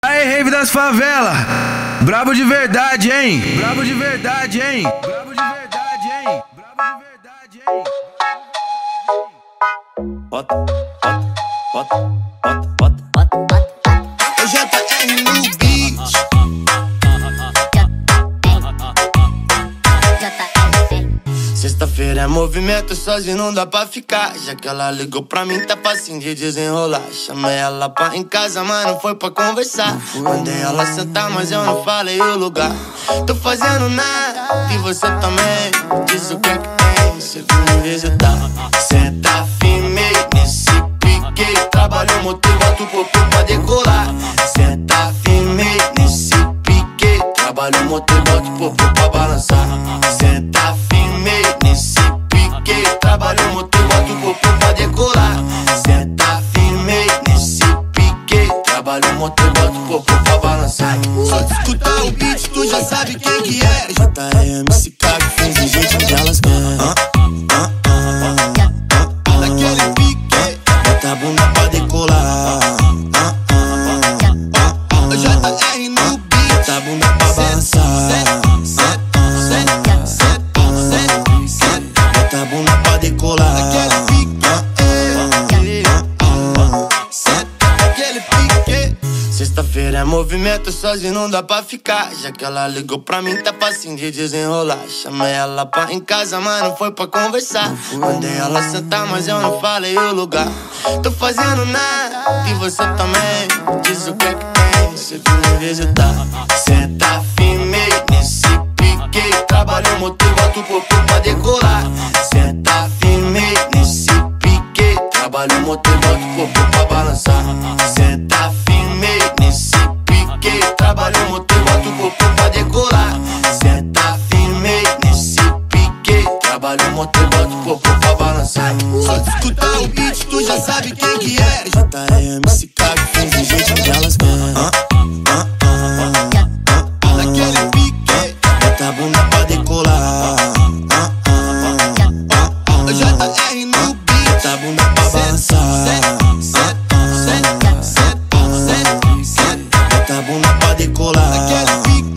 Aê, rave das favelas, brabo de verdade, hein? Brabo de verdade, hein? Brabo de verdade, hein? Brabo de verdade, hein? Bota, bota, bota, bota, bota, bota. Eu já tá no beat. Sexta-feira é movimento, sozinho não dá pra ficar. Já que ela ligou pra mim, tá facinho de desenrolar. Chamei ela pra em casa, mas não foi pra conversar. Mandei ela sentar, mas eu não falei o lugar. Tô fazendo nada, e você também. Diz o que é que tem, cê viu me visitar. Senta firme nesse pique. Trabalho motor, bota o popô pra decolar. Senta firme nesse pique. Trabalho motor, bota o popô pra balançar. Senta firme nesse pique. Trabalho motor, bota o popô pra decolar. Senta firme nesse pique. Trabalho motor, bota o popô pra balançar. Só de escutar o beat, tu já sabe quem que é. JMCK, fez de jeito que elas querem. Naquele pique, bota a bunda pra decolar. JR no beat, bota a bunda pra balançar. Bota a bunda pra decolar. Naquele pique, naquele pique. Sexta-feira é movimento, sozinho não dá pra ficar. Já que ela ligou pra mim, tá facinho de desenrolar. Chamei ela pra em casa, mas não foi pra conversar. Mandei ela sentar, mas eu não falei o lugar. Tô fazendo nada, e você também. Diz o que é que tem, cê viu me visitar. Senta firme nesse pique. Trabalho motor, bota o popô pra decolar. Senta firme nesse pique. Trabalho motor, bota o popô pra balançar. Senta firme nesse pique. Trabalho motor, bota o popô pra decolar. Senta firme nesse pique. Trabalho motor, bota o popô pra balançar. Só de escutar o beat, tu já sabe quem que é. JMCK, fez do jeito que elas querem. Naquele pique, bota a bunda pra decolar. JR no beat, bota a bunda pra balançar. Bota a bunda pra decolar. Naquele pique.